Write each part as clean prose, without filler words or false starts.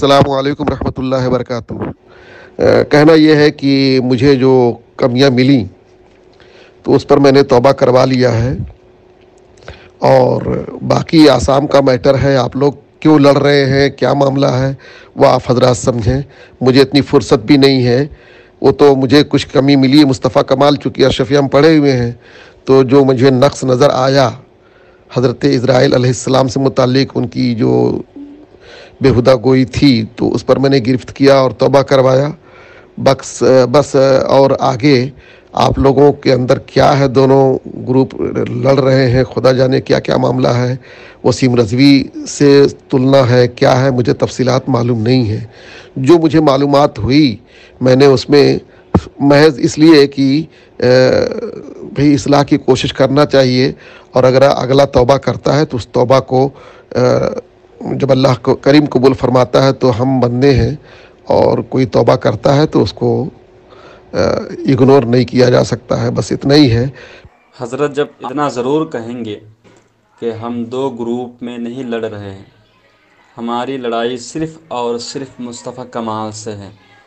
अस्सलाम वालेकुम रहमतुल्लाहि वबरकातुहू। कहना यह है कि मुझे जो कमियां मिली तो उस पर मैंने तौबा करवा लिया है, और बाकी आसाम का मैटर है। आप लोग क्यों लड़ रहे हैं, क्या मामला है, वो आप हजरात समझें। मुझे इतनी फुर्सत भी नहीं है। वो तो मुझे कुछ कमी मिली, मुस्तफ़ा कमाल चूँकि अशरफिया हम पढ़े हुए हैं, तो जो मुझे नक्स नज़र आया हज़रत इज़राइल अलैहिस्सलाम से मुतालिक उनकी जो बेहुदा गोई थी, तो उस पर मैंने गिरफ्त किया और तौबा करवाया। बस और आगे आप लोगों के अंदर क्या है, दोनों ग्रुप लड़ रहे हैं, खुदा जाने क्या क्या मामला है। वसीम रज़वी से तुलना है, क्या है, मुझे तफसीलात मालूम नहीं है। जो मुझे मालूमात हुई मैंने उसमें महज इसलिए कि भाई इस्लाह की कोशिश करना चाहिए, और अगर अगला तौबा करता है तो उस तौबा को जब अल्लाह को करीम कबूल फरमाता है तो हम बंदे हैं, और कोई तौबा करता है तो उसको इग्नोर नहीं किया जा सकता है। बस इतना ही है। हज़रत जब इतना ज़रूर कहेंगे कि हम दो ग्रुप में नहीं लड़ रहे हैं, हमारी लड़ाई सिर्फ़ और सिर्फ मुस्तफ़ा कमाल से है।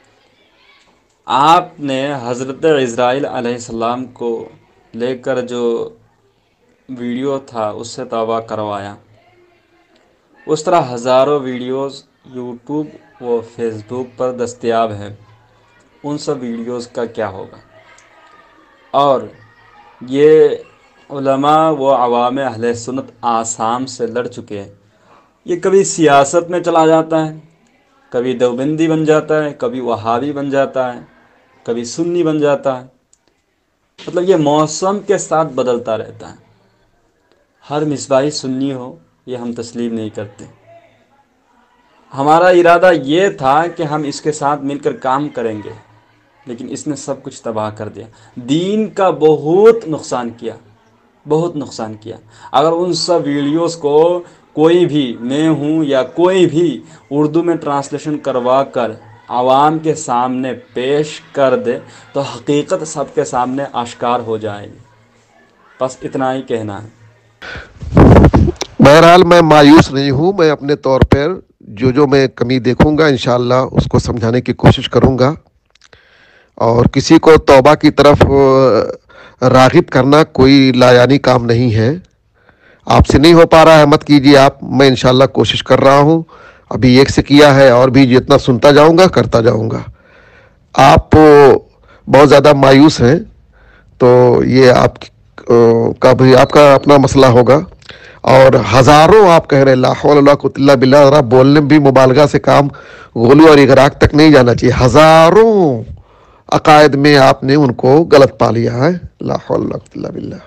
आपने हज़रत इज़राइल अलैहिस्सलाम को लेकर जो वीडियो था उससे तौबा करवाया। उस तरह हज़ारों वीडियोस यूट्यूब व फेसबुक पर दस्तयाब हैं। उन सब वीडियोस का क्या होगा? और ये उलमा व अवाम अहले सुन्नत आसाम से लड़ चुके हैं। ये कभी सियासत में चला जाता है, कभी देवबंदी बन जाता है, कभी वहाबी बन जाता है, कभी सुन्नी बन जाता है। मतलब ये मौसम के साथ बदलता रहता है। हर मिसबाही सुन्नी हो ये हम तस्लीम नहीं करते। हमारा इरादा ये था कि हम इसके साथ मिलकर काम करेंगे, लेकिन इसने सब कुछ तबाह कर दिया। दीन का बहुत नुकसान किया, बहुत नुकसान किया। अगर उन सब वीडियोस को कोई भी, मैं हूँ या कोई भी, उर्दू में ट्रांसलेशन करवा कर आवाम के सामने पेश कर दे तो हकीकत सबके सामने आश्कार हो जाएगी। बस इतना ही कहना है। बहरहाल मैं मायूस नहीं हूँ। मैं अपने तौर पर जो मैं कमी देखूँगा इंशाअल्लाह उसको समझाने की कोशिश करूँगा, और किसी को तौबा की तरफ राग़िब करना कोई लायानी काम नहीं है। आपसे नहीं हो पा रहा है, मत कीजिए आप। मैं इंशाअल्लाह कोशिश कर रहा हूँ। अभी एक से किया है, और भी जितना सुनता जाऊँगा करता जाऊँगा। आप बहुत ज़्यादा मायूस हैं, तो ये आप का भी आपका अपना मसला होगा। और हज़ारों आप कह रहे हैं, ला हौला वला कुव्वता इल्ला बिल्लाह, ज़रा बोलने में भी मुबालगा से काम गोलू और इगराक तक नहीं जाना चाहिए। हज़ारों अकायद में आपने उनको गलत पा लिया है, ला हौला वला कुव्वता इल्ला बिल्लाह।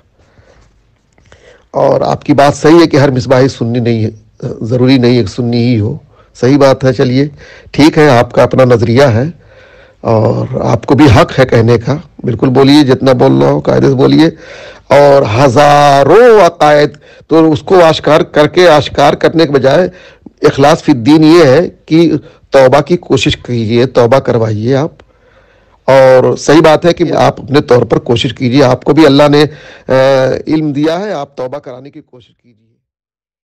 और आपकी बात सही है कि हर मिसबाही सुन्नी नहीं है, ज़रूरी नहीं है कि सुन्नी ही हो। सही बात है। चलिए ठीक है, आपका अपना नज़रिया है और आपको भी हक है कहने का। बिल्कुल बोलिए, जितना बोलना हो कायदे से बोलिए। और हज़ारों अकायद तो उसको आश्कार करके, आश्कार करने के बजाय इखलास फिद्दीन ये है कि तौबा की कोशिश कीजिए, तौबा करवाइए आप। और सही बात है कि आप अपने तौर पर कोशिश कीजिए। आपको भी अल्लाह ने इल्म दिया है, आप तौबा कराने की कोशिश कीजिए।